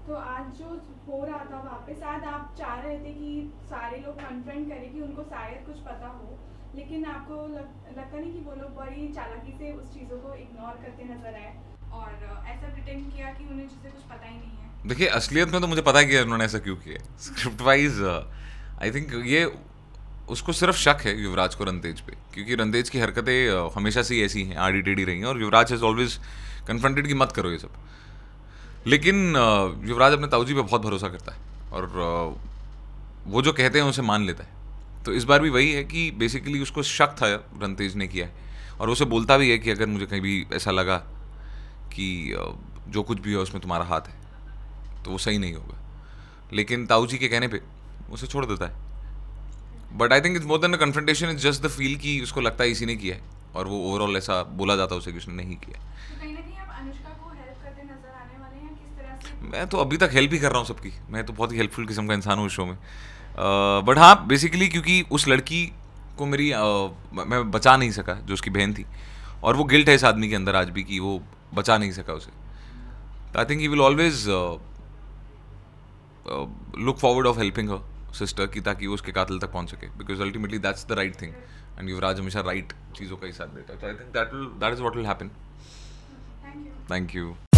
तो आज जो हो रहा था वहाँ पे, शायद आप चाह रहे थे कि सारे लोग कन्फ्रंट करें कि उनको शायद कुछ पता हो, लेकिन आपको लगता नहीं कि वो लोग बड़ी चालाकी से उस चीज़ों को इग्नोर करते नजर आए और ऐसा प्रिटेंड किया कि उन्हें चीज़ें कुछ पता ही नहीं है? देखिए, असलियत में तो मुझे पता है कि उन्होंने ऐसा क्यों किया। स्क्रिप्ट वाइज आई थिंक ये उसको सिर्फ शक है युवराज को रंतेज पे, क्योंकि रंतेज की हरकतें हमेशा से ही ऐसी हैं, आड़ी टेढ़ी रही हैं, और युवराज हैज़ ऑलवेज कन्फ्रंटेड कि मत करो ये सब। लेकिन युवराज अपने ताऊजी पे बहुत भरोसा करता है, और वो जो कहते हैं उसे मान लेता है। तो इस बार भी वही है कि बेसिकली उसको शक था रंतेज ने किया है, और उसे बोलता भी है कि अगर मुझे कहीं भी ऐसा लगा कि जो कुछ भी है उसमें तुम्हारा हाथ है तो वो सही नहीं होगा, लेकिन ताऊजी के कहने पे उसे छोड़ देता है। But I think it's more than a confrontation, it's just the feel कि उसको लगता है इसी ने किया है, और वो ओवरऑल ऐसा बोला जाता है उसे कि उसने नहीं किया। तो कहीं ना कहीं आप अनुष्का को हेल्प करते नजर आने वाले हैं किस तरह से? मैं तो अभी तक हेल्प ही कर रहा हूँ सबकी, मैं तो बहुत ही हेल्पफुल किस्म का इंसान हूँ इस शो में। बट हाँ, बेसिकली क्योंकि उस लड़की को मेरी मैं बचा नहीं सका, जो उसकी बहन थी, और वो गिल्ट है इस आदमी के अंदर आज भी कि वो बचा नहीं सका उसे। I think he will always look forward of helping her sister की, ताकि वो उसके कातिल तक पहुंच सके, because ultimately that's the right thing, and Yuvraj हमेशा राइट चीज़ों का ही साथ देता है। तो I think that is what will happen. Thank you. Thank you.